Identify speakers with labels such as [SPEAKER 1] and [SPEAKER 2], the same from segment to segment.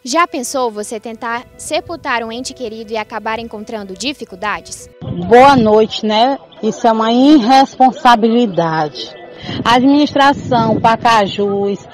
[SPEAKER 1] Já pensou você tentar sepultar um ente querido e acabar encontrando dificuldades?
[SPEAKER 2] Boa noite, né? Isso é uma irresponsabilidade. A administração, Pacajus,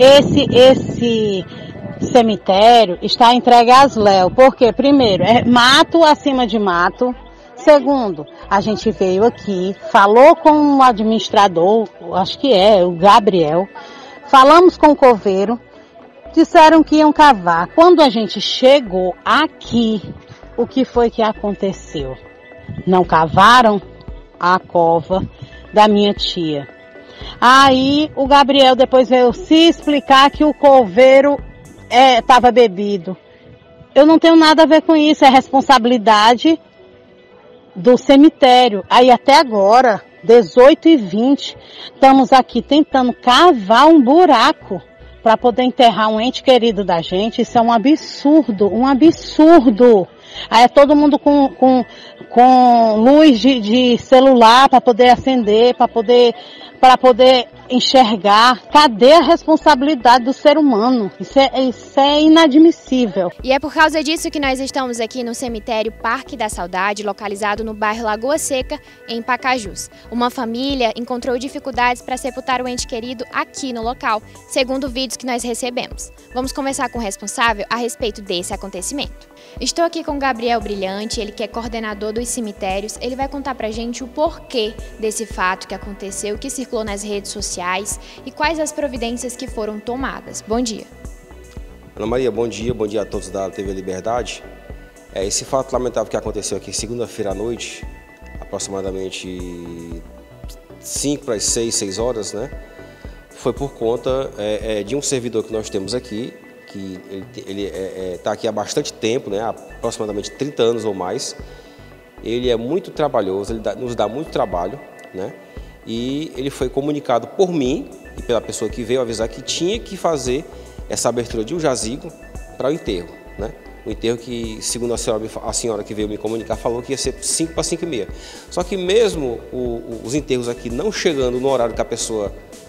[SPEAKER 2] esse cemitério está entregue às léu. Porque, primeiro, é mato acima de mato. Segundo, a gente veio aqui, falou com o administrador, acho que é, o Gabriel, falamos com o coveiro, disseram que iam cavar. Quando a gente chegou aqui, o que foi que aconteceu? Não cavaram a cova da minha tia. Aí o Gabriel depois veio se explicar que o coveiro estava bebido. Eu não tenho nada a ver com isso, é responsabilidade do cemitério. Aí até agora, 18h20, estamos aqui tentando cavar um buraco para poder enterrar um ente querido da gente. Isso é um absurdo, um absurdo. Aí é todo mundo com luz de celular para poder acender, para poder enxergar. Cadê a responsabilidade do ser humano? Isso é inadmissível.
[SPEAKER 1] E é por causa disso que nós estamos aqui no cemitério Parque da Saudade, localizado no bairro Lagoa Seca, em Pacajus. Uma família encontrou dificuldades para sepultar o ente querido aqui no local, segundo vídeos que nós recebemos. Vamos conversar com o responsável a respeito desse acontecimento. Estou aqui com o Gabriel Brilhante, ele que é coordenador dos cemitérios. Ele vai contar pra gente o porquê desse fato que aconteceu, que circulou nas redes sociais e quais as providências que foram tomadas. Bom dia.
[SPEAKER 3] Ana Maria, bom dia a todos da TV Liberdade. Esse fato lamentável que aconteceu aqui segunda-feira à noite, aproximadamente 5 para as 6 horas, né? Foi por conta de um servidor que nós temos aqui, que ele está aqui há bastante tempo, né? Há aproximadamente 30 anos ou mais. Ele é muito trabalhoso, ele nos dá muito trabalho, né? E ele foi comunicado por mim e pela pessoa que veio avisar que tinha que fazer essa abertura de um jazigo para o enterro, né? O enterro que, segundo a senhora que veio me comunicar, falou que ia ser 5 para 5h30. Só que mesmo os enterros aqui não chegando no horário que a pessoa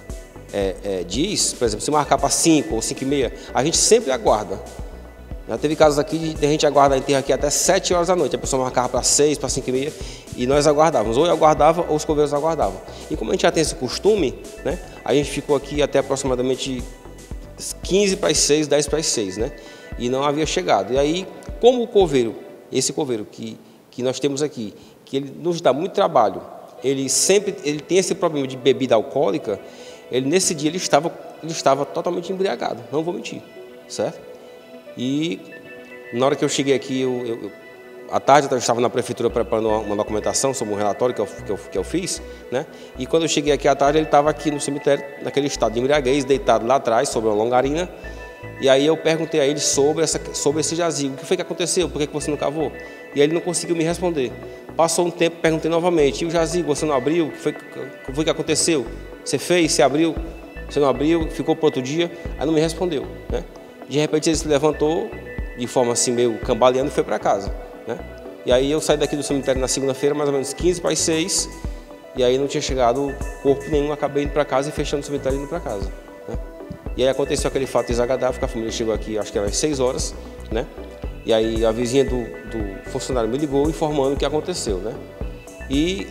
[SPEAKER 3] diz, por exemplo, se marcar para 5 ou 5h30, a gente sempre aguarda. Já teve casos aqui de a gente aguardar enterro aqui até 7 horas da noite, a pessoa marcava para 6, para 5h30 e nós aguardávamos, ou eu aguardava ou os coveiros aguardavam. E como a gente já tem esse costume, né, a gente ficou aqui até aproximadamente 15 para as 6, 10 para as 6, né, e não havia chegado. E aí, como o coveiro, esse coveiro que nós temos aqui, que ele nos dá muito trabalho, ele tem esse problema de bebida alcoólica. Nesse dia ele estava totalmente embriagado, não vou mentir, certo? E na hora que eu cheguei aqui, à tarde eu estava na prefeitura preparando uma documentação sobre um relatório que eu fiz, né? E quando eu cheguei aqui à tarde, ele estava aqui no cemitério, naquele estado de embriaguez, deitado lá atrás, sobre uma longarina. E aí eu perguntei a ele sobre esse jazigo, o que foi que aconteceu, por que você não cavou? E ele não conseguiu me responder. Passou um tempo, perguntei novamente, e o jazigo, você não abriu? O que foi que aconteceu? Você fez, você abriu, você não abriu, ficou para outro dia, aí não me respondeu, né? De repente ele se levantou de forma assim meio cambaleando e foi para casa, né? E aí eu saí daqui do cemitério na segunda-feira, mais ou menos 15 para as 6, e aí não tinha chegado corpo nenhum, acabei indo para casa e fechando o cemitério e indo para casa, né? E aí aconteceu aquele fato desagradável, que a família chegou aqui, acho que era às 6 horas, né? E aí a vizinha do funcionário me ligou informando o que aconteceu, né? E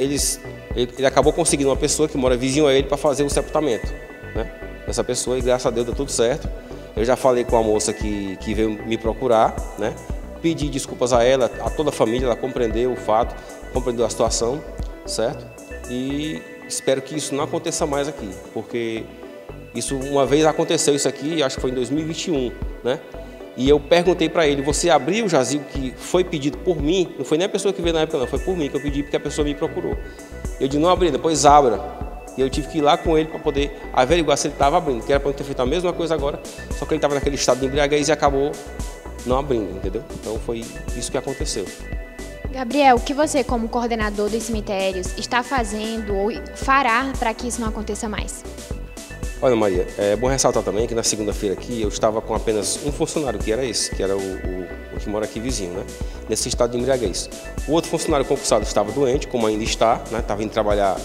[SPEAKER 3] ele acabou conseguindo uma pessoa que mora vizinho a ele para fazer o sepultamento, né? Essa pessoa, e graças a Deus deu tudo certo. Eu já falei com a moça que veio me procurar, né? Pedi desculpas a ela, a toda a família, ela compreendeu o fato, compreendeu a situação, certo? E espero que isso não aconteça mais aqui, porque uma vez aconteceu isso aqui, acho que foi em 2021, né? E eu perguntei para ele, você abriu o jazigo que foi pedido por mim? Não foi nem a pessoa que veio na época, não, foi por mim que eu pedi, porque a pessoa me procurou. Eu disse, não abri, depois abra. E eu tive que ir lá com ele para poder averiguar se ele estava abrindo, que era para eu ter feito a mesma coisa agora, só que ele estava naquele estado de embriaguez e acabou não abrindo, entendeu? Então foi isso que aconteceu.
[SPEAKER 1] Gabriel, o que você, como coordenador dos cemitérios, está fazendo ou fará para que isso não aconteça mais?
[SPEAKER 3] Olha, Maria, é bom ressaltar também que na segunda-feira aqui eu estava com apenas um funcionário, que era esse, que era o que mora aqui vizinho, né? Nesse estado de embriaguez. O outro funcionário concursado estava doente, como ainda está, né? Estava indo trabalhar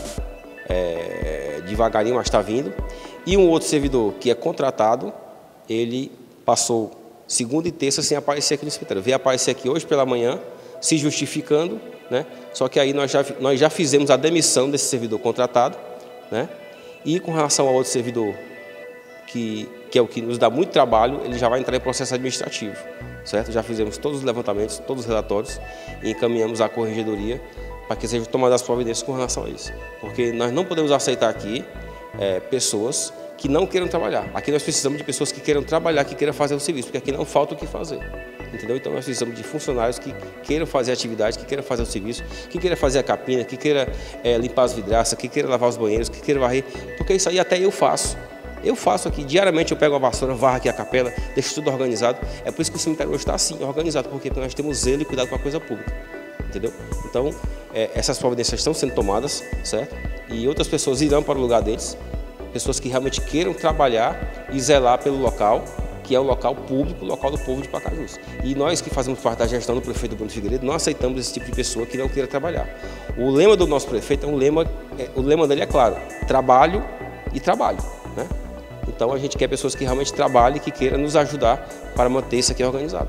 [SPEAKER 3] devagarinho, mas está vindo. E um outro servidor que é contratado, ele passou segunda e terça sem aparecer aqui no cemitério. Veio aparecer aqui hoje pela manhã, se justificando, né? Só que aí nós já fizemos a demissão desse servidor contratado, né? E com relação ao outro servidor, que é o que nos dá muito trabalho, ele já vai entrar em processo administrativo, certo? Já fizemos todos os levantamentos, todos os relatórios e encaminhamos à corregedoria para que sejam tomadas as providências com relação a isso. Porque nós não podemos aceitar aqui pessoas que não queiram trabalhar. Aqui nós precisamos de pessoas que queiram trabalhar, que queiram fazer o serviço, porque aqui não falta o que fazer. Entendeu? Então nós precisamos de funcionários que queiram fazer a atividade, que queiram fazer o serviço, que queiram fazer a capina, que queiram limpar as vidraças, que queiram lavar os banheiros, que queiram varrer, porque isso aí até eu faço. Eu faço aqui, diariamente eu pego a vassoura, varro aqui a capela, deixo tudo organizado. É por isso que o cemitério hoje está assim, organizado, porque nós temos zelo e cuidado com a coisa pública. Entendeu? Então, essas providências estão sendo tomadas, certo? E outras pessoas irão para o lugar deles, pessoas que realmente queiram trabalhar e zelar pelo local, que é o local público, o local do povo de Pacajus. E nós que fazemos parte da gestão do prefeito Bruno Figueiredo, não aceitamos esse tipo de pessoa que não queira trabalhar. O lema do nosso prefeito o lema dele é claro, trabalho e trabalho, né? Então a gente quer pessoas que realmente trabalhem e que queiram nos ajudar para manter isso aqui organizado.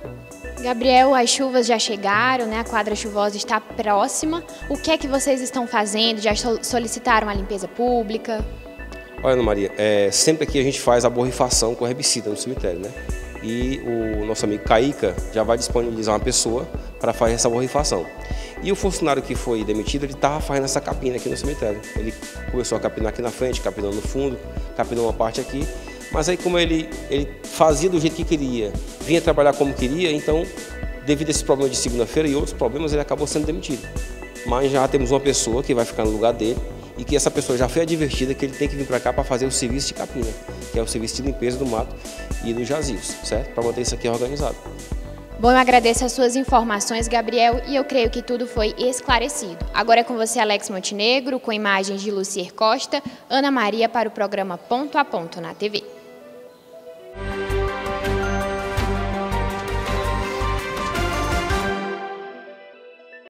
[SPEAKER 1] Gabriel, as chuvas já chegaram, né? A quadra chuvosa está próxima. O que é que vocês estão fazendo? Já solicitaram a limpeza pública?
[SPEAKER 3] Olha, Ana Maria, sempre aqui a gente faz a borrifação com herbicida no cemitério, né? E o nosso amigo Caíca já vai disponibilizar uma pessoa para fazer essa borrifação. E o funcionário que foi demitido, ele estava fazendo essa capina aqui no cemitério. Ele começou a capinar aqui na frente, capinou no fundo, capinou uma parte aqui. Mas aí como ele fazia do jeito que queria, vinha trabalhar como queria, então, devido a esse problema de segunda-feira e outros problemas, ele acabou sendo demitido. Mas já temos uma pessoa que vai ficar no lugar dele e que essa pessoa já foi advertida que ele tem que vir para cá para fazer o serviço de capina, que é o serviço de limpeza do mato e dos jazios, certo? Para manter isso aqui organizado.
[SPEAKER 1] Bom, eu agradeço as suas informações, Gabriel, e eu creio que tudo foi esclarecido. Agora é com você, Alex Montenegro, com imagens de Lucier Costa, Ana Maria para o programa Ponto a Ponto na TV.